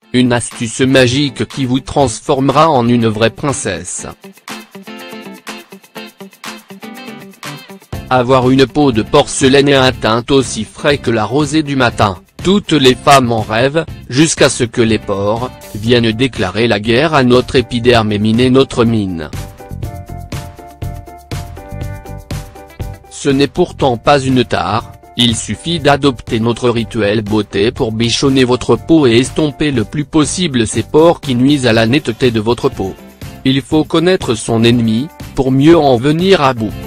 Une astuce magique qui vous transformera en une vraie princesse. Avoir une peau de porcelaine et un teint aussi frais que la rosée du matin, toutes les femmes en rêvent, jusqu'à ce que les pores viennent déclarer la guerre à notre épiderme et miner notre mine. Ce n'est pourtant pas une tare, il suffit d'adopter notre rituel beauté pour bichonner votre peau et estomper le plus possible ces pores qui nuisent à la netteté de votre peau. Il faut connaître son ennemi, pour mieux en venir à bout.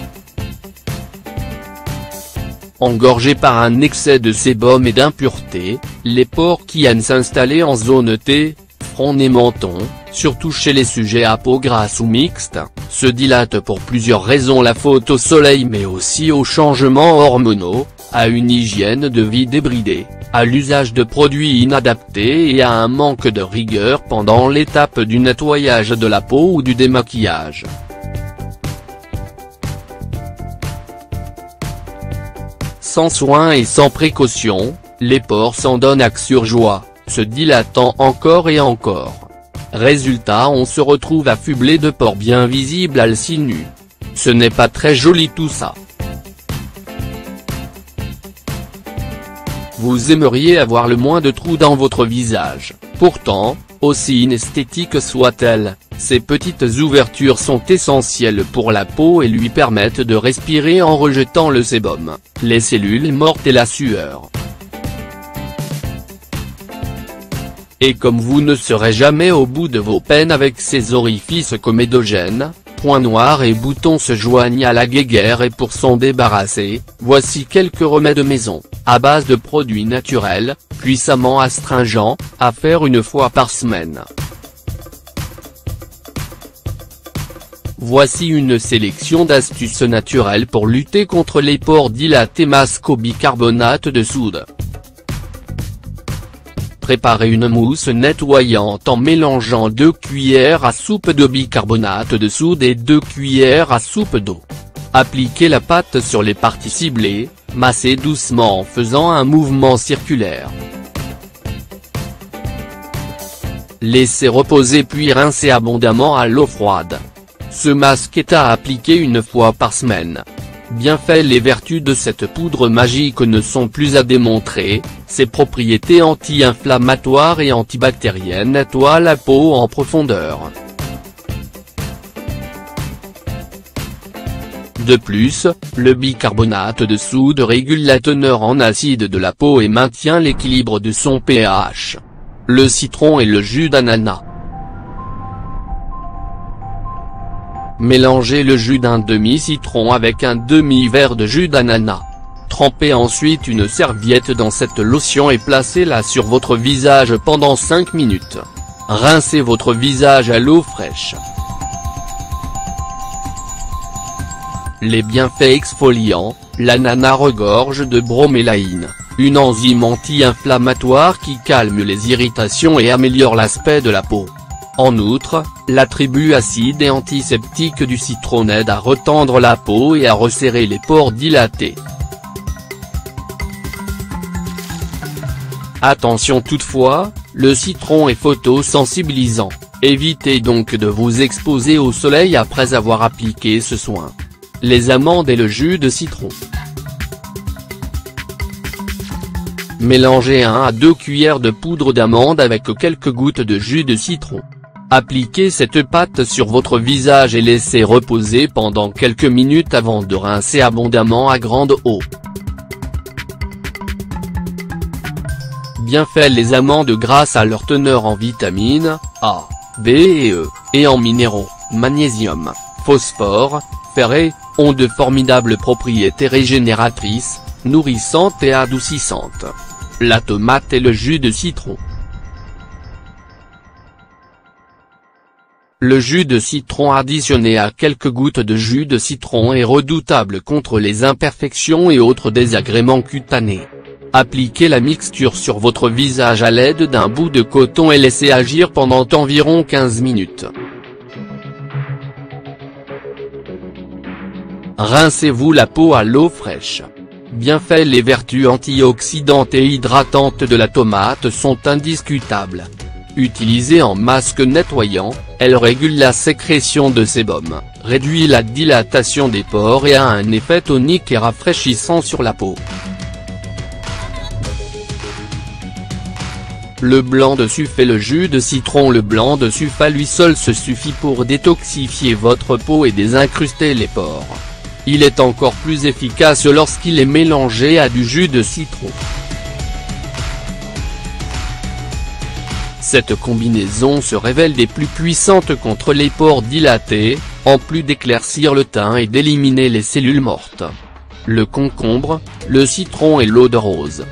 Engorgés par un excès de sébum et d'impuretés, les pores qui aiment s'installer en zone T, front et menton, surtout chez les sujets à peau grasse ou mixte, se dilatent pour plusieurs raisons, la faute au soleil mais aussi aux changements hormonaux, à une hygiène de vie débridée, à l'usage de produits inadaptés et à un manque de rigueur pendant l'étape du nettoyage de la peau ou du démaquillage. Sans soin et sans précaution, les pores s'en donnent à cœur joie, se dilatant encore et encore. Résultat, on se retrouve affublé de pores bien visibles à l'œil nu. Ce n'est pas très joli tout ça. Vous aimeriez avoir le moins de trous dans votre visage, pourtant, aussi inesthétiques soient-elles, ces petites ouvertures sont essentielles pour la peau et lui permettent de respirer en rejetant le sébum, les cellules mortes et la sueur. Et comme vous ne serez jamais au bout de vos peines avec ces orifices comédogènes, points noirs et boutons se joignent à la guéguerre, et pour s'en débarrasser, voici quelques remèdes maison, à base de produits naturels, puissamment astringents, à faire une fois par semaine. Voici une sélection d'astuces naturelles pour lutter contre les pores dilatés. Masque au bicarbonate de soude. Préparez une mousse nettoyante en mélangeant 2 cuillères à soupe de bicarbonate de soude et 2 cuillères à soupe d'eau. Appliquez la pâte sur les parties ciblées, massez doucement en faisant un mouvement circulaire. Laissez reposer puis rincez abondamment à l'eau froide. Ce masque est à appliquer une fois par semaine. Bienfaits. Les vertus de cette poudre magique ne sont plus à démontrer, ses propriétés anti-inflammatoires et antibactériennes nettoient la peau en profondeur. De plus, le bicarbonate de soude régule la teneur en acide de la peau et maintient l'équilibre de son pH. Le citron et le jus d'ananas. Mélangez le jus d'un demi-citron avec un demi-verre de jus d'ananas. Trempez ensuite une serviette dans cette lotion et placez-la sur votre visage pendant 5 minutes. Rincez votre visage à l'eau fraîche. Les bienfaits exfoliants. L'ananas regorge de bromélaïne, une enzyme anti-inflammatoire qui calme les irritations et améliore l'aspect de la peau. En outre, l'attribut acide et antiseptique du citron aide à retendre la peau et à resserrer les pores dilatés. Attention toutefois, le citron est photosensibilisant, évitez donc de vous exposer au soleil après avoir appliqué ce soin. Les amandes et le jus de citron. Mélangez 1 à 2 cuillères de poudre d'amande avec quelques gouttes de jus de citron. Appliquez cette pâte sur votre visage et laissez reposer pendant quelques minutes avant de rincer abondamment à grande eau. Bienfaits. Les amandes grâce à leur teneur en vitamines A, B et E, et en minéraux, magnésium, phosphore, fer ont de formidables propriétés régénératrices, nourrissantes et adoucissantes. La tomate et le jus de citron. Le jus de citron additionné à quelques gouttes de jus de citron est redoutable contre les imperfections et autres désagréments cutanés. Appliquez la mixture sur votre visage à l'aide d'un bout de coton et laissez agir pendant environ 15 minutes. Rincez-vous la peau à l'eau fraîche. Bienfaits. Les vertus antioxydantes et hydratantes de la tomate sont indiscutables. Utilisée en masque nettoyant, elle régule la sécrétion de sébum, réduit la dilatation des pores et a un effet tonique et rafraîchissant sur la peau. Le blanc de suif et le jus de citron. Le blanc de suif à lui seul se suffit pour détoxifier votre peau et désincruster les pores. Il est encore plus efficace lorsqu'il est mélangé à du jus de citron. Cette combinaison se révèle des plus puissantes contre les pores dilatés, en plus d'éclaircir le teint et d'éliminer les cellules mortes. Le concombre, le citron et l'eau de rose.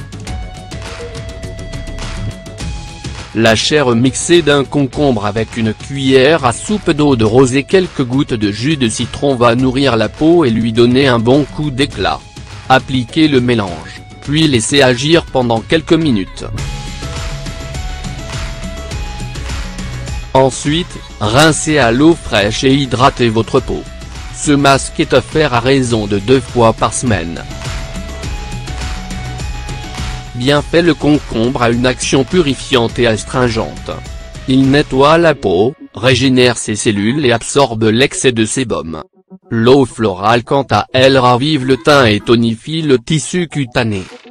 La chair mixée d'un concombre avec une cuillère à soupe d'eau de rose et quelques gouttes de jus de citron va nourrir la peau et lui donner un bon coup d'éclat. Appliquez le mélange, puis laissez agir pendant quelques minutes. Ensuite, rincez à l'eau fraîche et hydratez votre peau. Ce masque est offert à raison de 2 fois par semaine. Bienfait. Le concombre a une action purifiante et astringente. Il nettoie la peau, régénère ses cellules et absorbe l'excès de sébum. L'eau florale quant à elle ravive le teint et tonifie le tissu cutané.